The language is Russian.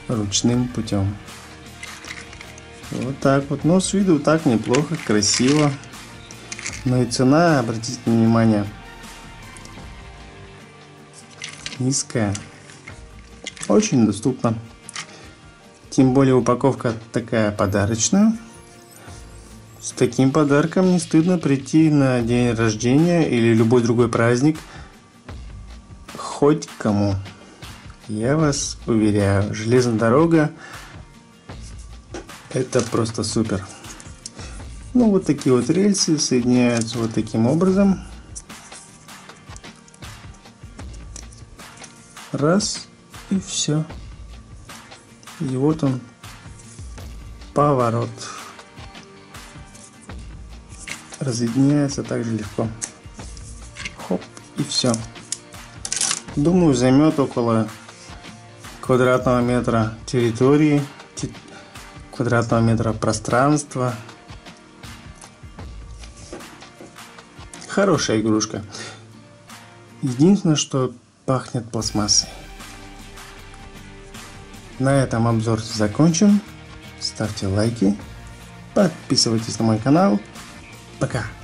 ручным путем. Вот так вот. Но с виду так неплохо, красиво. Но и цена, обратите внимание, низкая. Очень доступна. Тем более упаковка такая подарочная. С таким подарком не стыдно прийти на день рождения или любой другой праздник. Хоть кому. Я вас уверяю, железная дорога — это просто супер. Ну, вот такие вот рельсы соединяются вот таким образом. Раз, и все. И вот он, поворот. Разъединяется также легко. Хоп, и все. Думаю, займет около квадратного метра территории, квадратного метра пространства. Хорошая игрушка. Единственное, что пахнет пластмассой. На этом обзор закончен. Ставьте лайки. Подписывайтесь на мой канал. Пока.